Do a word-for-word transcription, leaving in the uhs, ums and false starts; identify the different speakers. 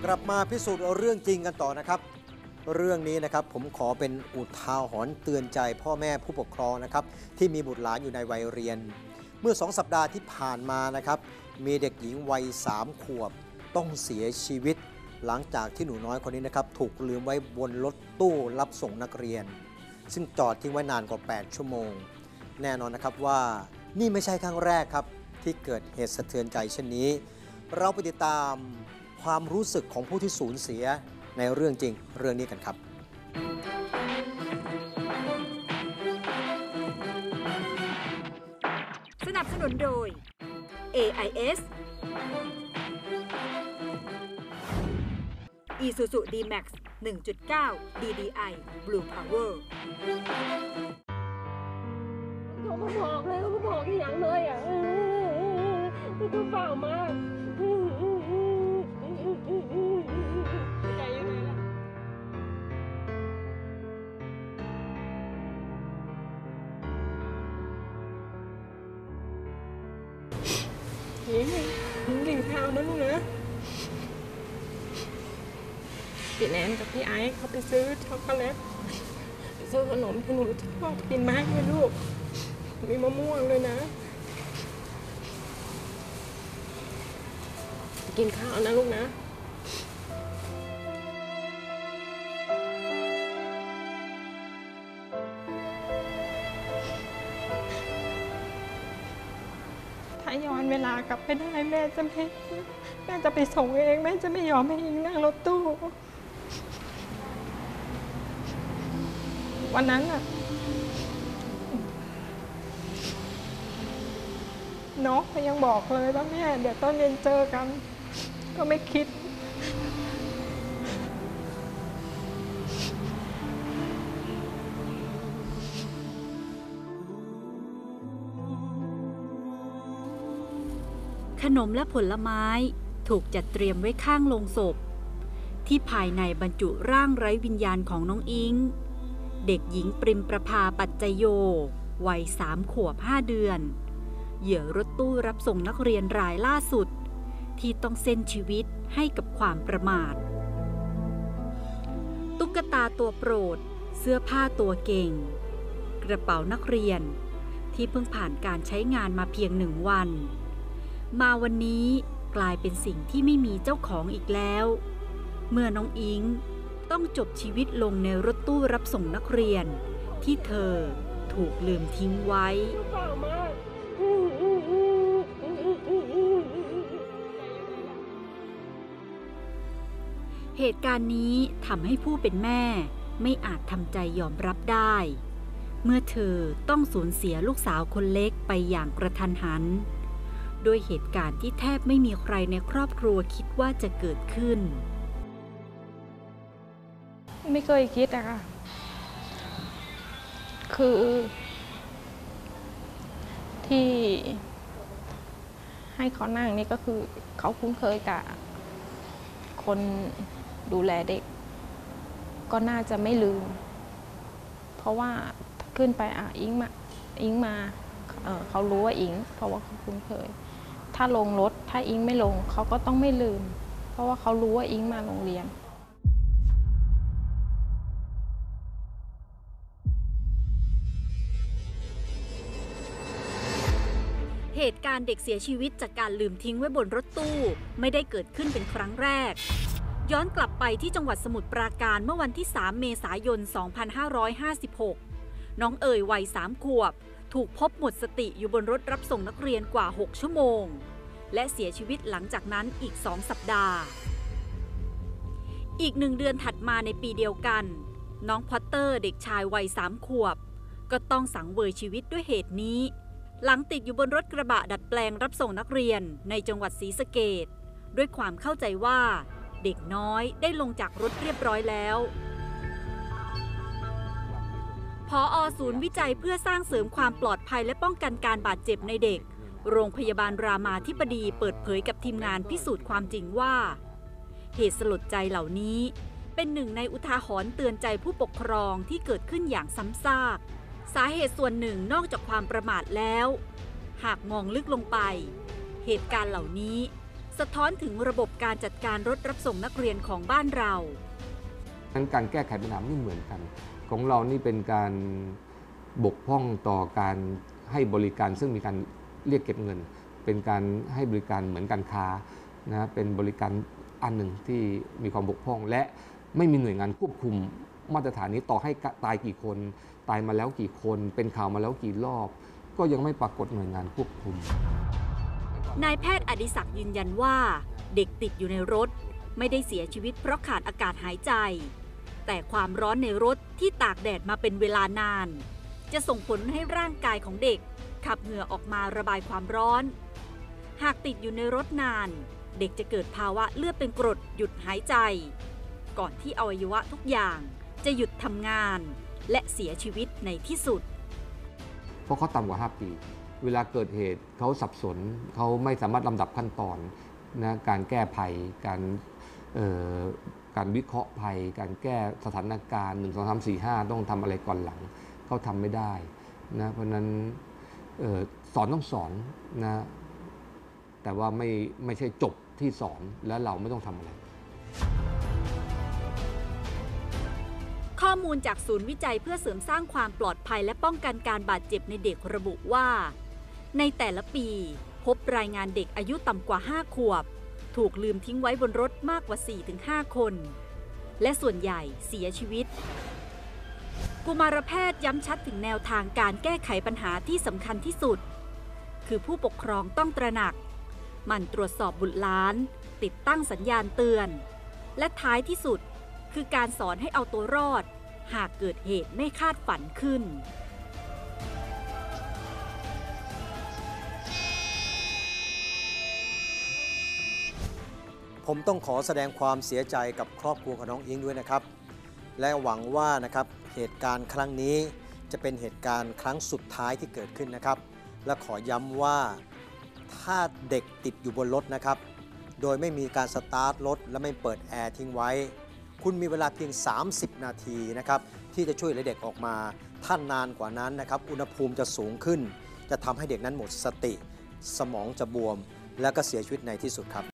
Speaker 1: กลับมาพิสูจน์เรื่องจริงกันต่อนะครับเรื่องนี้นะครับผมขอเป็นอุทาหรณ์เตือนใจพ่อแม่ผู้ปกครองนะครับที่มีบุตรหลานอยู่ในวัยเรียนเมื่อสองสัปดาห์ที่ผ่านมานะครับมีเด็กหญิงวัยสามขวบต้องเสียชีวิตหลังจากที่หนูน้อยคนนี้นะครับถูกลืมไว้บนรถตู้รับส่งนักเรียนซึ่งจอดทิ้งไว้นานกว่าแปดชั่วโมงแน่นอนนะครับว่านี่ไม่ใช่ครั้งแรกครับที่เกิดเหตุสะเทือนใจเช่นนี้เราไปติดตามความรู้สึกของผู้ที่สูญเสียในเรื่องจริงเรื่องนี้กันครับ
Speaker 2: สนับสนุนโดย เอ ไอ เอส Isuzu ดี แม็กซ์ หนึ่งจุดเก้า ดี ดี ไอ Blue Power
Speaker 3: เขามาบอกเลยเขามาบอกที่อย่างเลยอ่ะคือเปล่ามากใจยังไงล่ะหิงหิงกินข้าวนะลูกนะพี่แนนกับพี่ไอซ์เขาไปซื้อช็อกโกแลตไปซื้อขนมที่หนูชอบกินมากเลยลูกมีมะม่วงเลยนะกินข้าวนะลูกนะถ้าย้อนเวลากลับไปได้แม่จะไม่แม่จะไปส่งเองแม่จะไม่ยอมให้อิงนั่งรถตู้วันนั้นอะน้องก็ยังบอกเลยว่าแม่เดี๋ยวตอนเย็นเจอกันก็ไม่คิด
Speaker 2: ขนมและผลไม้ถูกจัดเตรียมไว้ข้างโลงศพที่ภายในบรรจุร่างไร้วิญญาณของน้องอิงเด็กหญิงปริมประภาปัจจโยวัยสามขวบห้าเดือนเหยื่อรถตู้รับส่งนักเรียนรายล่าสุดที่ต้องเส้นชีวิตให้กับความประมาทตุ๊กตาตัวโปรดเสื้อผ้าตัวเก่งกระเป๋านักเรียนที่เพิ่งผ่านการใช้งานมาเพียงหนึ่งวันมาวันนี้กลายเป็นสิ่งที่ไม่มีเจ้าของอีกแล้วเมื่อน้องอิงต้องจบชีวิตลงในรถตู้รับส่งนักเรียนที่เธอถูกลืมทิ้งไว้เหตุการณ์นี้ทำให้ผู้เป็นแม่ไม่อาจทำใจยอมรับได้เมื่อเธอต้องสูญเสียลูกสาวคนเล็กไปอย่างกระทันหันโดยเหตุการณ์ที่แทบไม่มีใครในครอบครัวคิดว่าจะเกิดขึ้น
Speaker 3: ไม่เคยคิดอะค่ะคือที่ให้เขานั่งนี่ก็คือเขาคุ้นเคยกับคนดูแลเด็กก็น่าจะไม่ลืมเพราะว่าขึ้นไปอ่ะอิงมาอิงมาเ, เขารู้ว่าอิงเพราะว่าเขาคุ้นเคยถ้าลงรถถ้าอิงไม่ลงเขาก็ต้องไม่ลืมเพราะว่าเขารู้ว่าอิงมาโรงเรียน
Speaker 2: เหตุการณ์เด็กเสียชีวิตจากการลืมทิ้งไว้บนรถตู้ไม่ได้เกิดขึ้นเป็นครั้งแรกย้อนกลับไปที่จังหวัดสมุทรปราการเมื่อวันที่สามเมษายนสองพันห้าร้อยห้าสิบหกน้องเอ๋ยวัยสามขวบถูกพบหมดสติอยู่บนรถรับส่งนักเรียนกว่าหกชั่วโมงและเสียชีวิตหลังจากนั้นอีกสองสัปดาห์อีกหนึ่งเดือนถัดมาในปีเดียวกันน้องพอตเตอร์เด็กชายวัยสามขวบก็ต้องสังเวยชีวิตด้วยเหตุนี้หลังติดอยู่บนรถกระบะดัดแปลงรับส่งนักเรียนในจังหวัดศรีสะเกษด้วยความเข้าใจว่าเด็กน้อยได้ลงจากรถเรียบร้อยแล้วผอ.ศูนย์วิจัยเพื่อสร้างเสริมความปลอดภัยและป้องกันการบาดเจ็บในเด็กโรงพยาบาลรามาธิบดีเปิดเผยกับทีมงานพิสูจน์ความจริงว่าเหตุสลดใจเหล่านี้เป็นหนึ่งในอุทาหรณ์เตือนใจผู้ปกครองที่เกิดขึ้นอย่างซ้ำซากสาเหตุส่วนหนึ่งนอกจากความประมาทแล้วหากมองลึกลงไปเหตุการณ์เหล่านี้สะท้อนถึงระบบการจัดการรถรับส่งนักเรียนของบ้านเรา
Speaker 4: นั้นการแก้ไขปัญหาไม่เหมือนกันของเรานี่เป็นการบกพร่องต่อการให้บริการซึ่งมีการเรียกเก็บเงินเป็นการให้บริการเหมือนการค้านะเป็นบริการอันหนึ่งที่มีความบกพร่องและไม่มีหน่วยงานควบคุมมาตรฐานนี้ต่อให้ตายกี่คนตายมาแล้วกี่คนเป็นข่าวมาแล้วกี่รอบก็ยังไม่ปรากฏหน่วยงานควบคุม
Speaker 2: นายแพทย์อดิศักดิ์ยืนยันว่าเด็กติดอยู่ในรถไม่ได้เสียชีวิตเพราะขาดอากาศหายใจแต่ความร้อนในรถที่ตากแดดมาเป็นเวลานานจะส่งผลให้ร่างกายของเด็กขับเหงื่อออกมาระบายความร้อนหากติดอยู่ในรถนานเด็กจะเกิดภาวะเลือดเป็นกรดหยุดหายใจก่อนที่อวัยวะทุกอย่างจะหยุดทำงานและเสียชีวิตในที่สุด
Speaker 4: เพราะเขาต่ำกว่าห้าปีเวลาเกิดเหตุเขาสับสนเขาไม่สามารถลำดับขั้นตอนนะการแก้ภัยการการวิเคราะห์ภัยการแก้สถานการณ์หนึ่ง สอง สาม สี่ ห้าต้องทำอะไรก่อนหลังเขาทำไม่ได้นะเพราะนั้นสอนต้องสอนนะแต่ว่าไม่ไม่ใช่จบที่สอนแล้วเราไม่ต้องทำอะไร
Speaker 2: ข้อมูลจากศูนย์วิจัยเพื่อเสริมสร้างความปลอดภัยและป้องกันการบาดเจ็บในเด็กระบุว่าในแต่ละปีพบรายงานเด็กอายุต่ำกว่าห้าขวบถูกลืมทิ้งไว้บนรถมากกว่า สี่ถึงห้า คนและส่วนใหญ่เสียชีวิตกุมารแพทย์ย้ำชัดถึงแนวทางการแก้ไขปัญหาที่สำคัญที่สุดคือผู้ปกครองต้องตระหนักหมั่นตรวจสอบบุตรหลานติดตั้งสัญญาณเตือนและท้ายที่สุดคือการสอนให้เอาตัวรอดหากเกิดเหตุไม่คาดฝันขึ้น
Speaker 1: ผมต้องขอแสดงความเสียใจกับครอบครัวของน้องอิงด้วยนะครับและหวังว่านะครับเหตุการณ์ครั้งนี้จะเป็นเหตุการณ์ครั้งสุดท้ายที่เกิดขึ้นนะครับและขอย้ำว่าถ้าเด็กติดอยู่บนรถนะครับโดยไม่มีการสตาร์ทรถและไม่เปิดแอร์ทิ้งไว้คุณมีเวลาเพียงสามสิบนาทีนะครับที่จะช่วยเหลือเด็กออกมาถ้านานกว่านั้นนะครับอุณหภูมิจะสูงขึ้นจะทำให้เด็กนั้นหมดสติสมองจะบวมและก็เสียชีวิตในที่สุดครับ